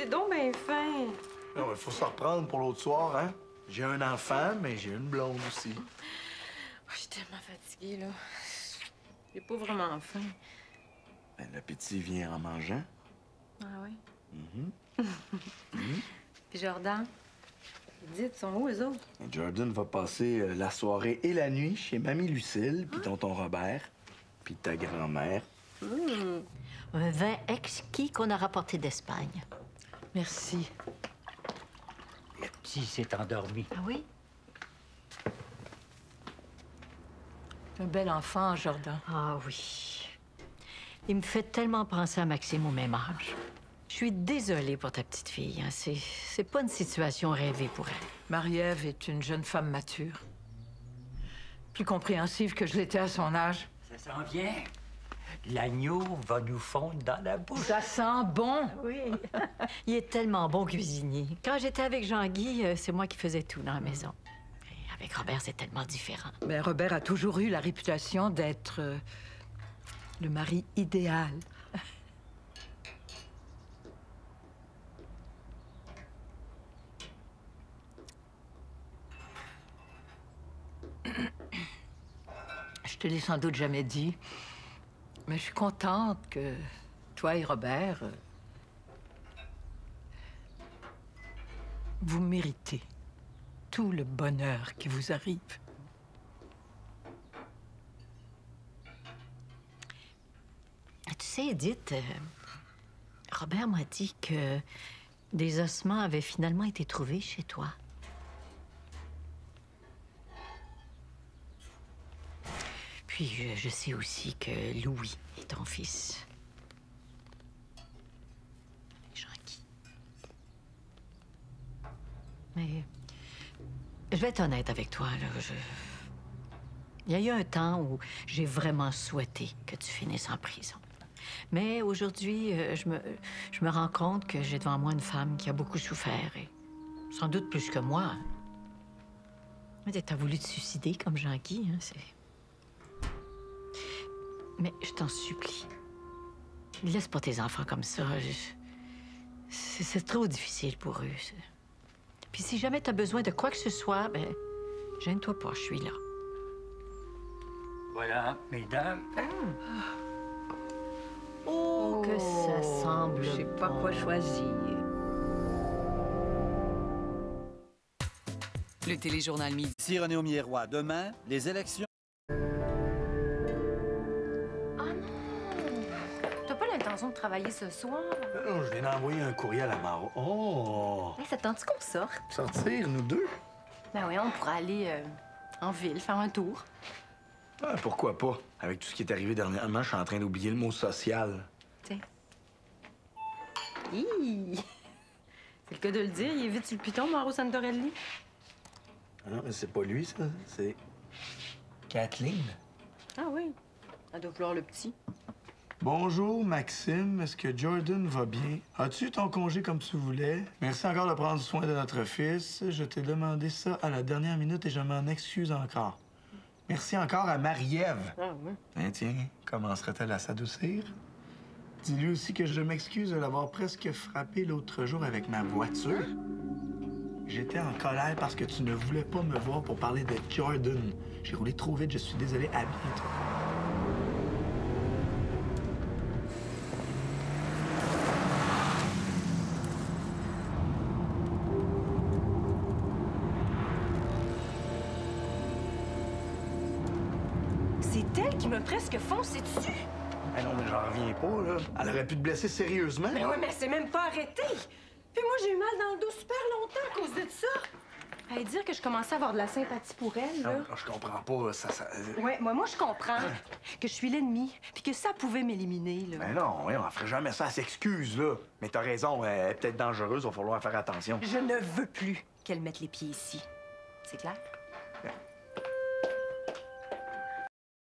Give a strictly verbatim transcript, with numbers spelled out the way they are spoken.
c'est donc bien fin. Non, il faut se reprendre pour l'autre soir, hein? J'ai un enfant, mais j'ai une blonde aussi. Oh, je suis tellement fatiguée, là. J'ai pas vraiment faim. Ben, l'appétit vient en mangeant. Ah oui? Mm-hmm. mm-hmm. Puis Jordan? Dites, sont où, eux autres? Jordan va passer euh, la soirée et la nuit chez Mamie Lucille, puis tonton Robert, puis ta grand-mère. Mmh. Un vin exquis qu'on a rapporté d'Espagne. Merci. Le petit s'est endormi. Ah oui? Un bel enfant, Jordan. Ah oui. Il me fait tellement penser à Maxime au même âge. Je suis désolée pour ta petite fille. Hein. C'est, c'est pas une situation rêvée pour elle. Marie-Ève est une jeune femme mature. Plus compréhensive que je l'étais à son âge. Ça s'en vient. L'agneau va nous fondre dans la bouche. Ça sent bon. Oui. Il est tellement bon cuisinier. Quand j'étais avec Jean-Guy, euh, c'est moi qui faisais tout dans la maison. Et avec Robert, c'est tellement différent. Mais Robert a toujours eu la réputation d'être euh, le mari idéal. Je te l'ai sans doute jamais dit, mais je suis contente que toi et Robert, euh, vous méritez tout le bonheur qui vous arrive. Tu sais, Edith, euh, Robert m'a dit que des ossements avaient finalement été trouvés chez toi. Puis je, je sais aussi que Louis est ton fils. Jean-Guy. Mais je vais être honnête avec toi, là. Je... Il y a eu un temps où j'ai vraiment souhaité que tu finisses en prison. Mais aujourd'hui, euh, je me, je me rends compte que j'ai devant moi une femme qui a beaucoup souffert, et sans doute plus que moi. Mais t'as voulu te suicider comme Jean-Guy, hein, c'est... Mais je t'en supplie, laisse pas tes enfants comme ça. Je... C'est, c'est trop difficile pour eux. C'est... Puis si jamais t'as besoin de quoi que ce soit, ben, gêne-toi pas, je suis là. Voilà, mesdames. Oh, que ça semble Je sais pas bon. quoi choisir. Le téléjournal Midi. Ici René Aumier-Roy. Demain, les élections. Ah non! T'as pas l'intention de travailler ce soir? Non, je viens d'envoyer un courriel à Maro. Oh! Hey, ça te tente qu'on sorte? Sortir, nous deux? Ben oui, on pourrait aller euh, en ville, faire un tour. Ah, pourquoi pas? Avec tout ce qui est arrivé dernièrement, je suis en train d'oublier le mot social. Tiens. Hi! C'est le cas de le dire, il est vite sur le piton, Mauro Santorelli. Ah non, mais c'est pas lui, ça. C'est Kathleen. Ah oui, elle doit vouloir le petit. Bonjour, Maxime. Est-ce que Jordan va bien? As-tu eu ton congé comme tu voulais? Merci encore de prendre soin de notre fils. Je t'ai demandé ça à la dernière minute et je m'en excuse encore. Merci encore à Marie-Ève. Ah oui. Tiens, tiens, commencerait-elle à s'adoucir? Dis-lui aussi que je m'excuse de l'avoir presque frappé l'autre jour avec ma voiture. J'étais en colère parce que tu ne voulais pas me voir pour parler de Jordan. J'ai roulé trop vite, je suis désolé. À bientôt. C'est elle qui m'a presque foncé dessus. Ah non, mais j'en reviens pas, là. Elle aurait pu te blesser sérieusement. Mais oui, mais elle s'est même pas arrêtée. Puis moi, j'ai eu mal dans le dos super longtemps à cause de ça. Allez dire que je commençais à avoir de la sympathie pour elle, là. Non, non, je comprends pas, ça... ça... Ouais, moi, moi, je comprends que je suis l'ennemi, puis que ça pouvait m'éliminer, là. Ben non, ouais, on ferait jamais ça, elle s'excuse, là. Mais t'as raison, elle est peut-être dangereuse, il va falloir faire attention. Je ne veux plus qu'elle mette les pieds ici. C'est clair?